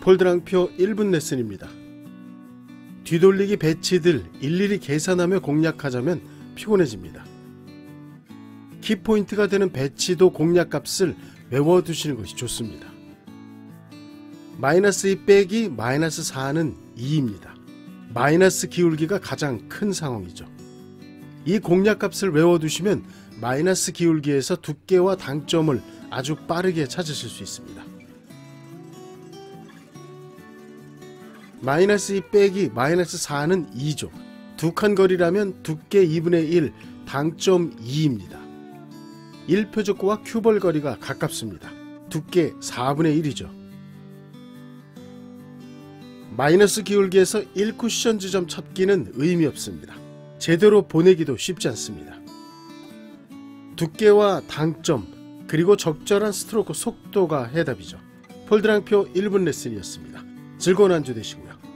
폴드랑표 1분 레슨입니다. 뒤돌리기 배치들 일일이 계산하며 공략하자면 피곤해집니다. 키포인트가 되는 배치도 공략값을 외워두시는 것이 좋습니다. -2 빼기 -4는 2입니다. 마이너스 기울기가 가장 큰 상황이죠. 이 공략값을 외워두시면 마이너스 기울기에서 두께와 당점을 아주 빠르게 찾으실 수 있습니다. -2 빼기 -4는 2죠. 두 칸 거리라면 두께 2분의 1, 당점 2입니다. 1표적구와 큐벌 거리가 가깝습니다. 두께 4분의 1이죠. 마이너스 기울기에서 1쿠션 지점 찾기는 의미 없습니다. 제대로 보내기도 쉽지 않습니다. 두께와 당점 그리고 적절한 스트로크 속도가 해답이죠. 폴드랑표 1분 레슨이었습니다. 즐거운 한 주 되시고요.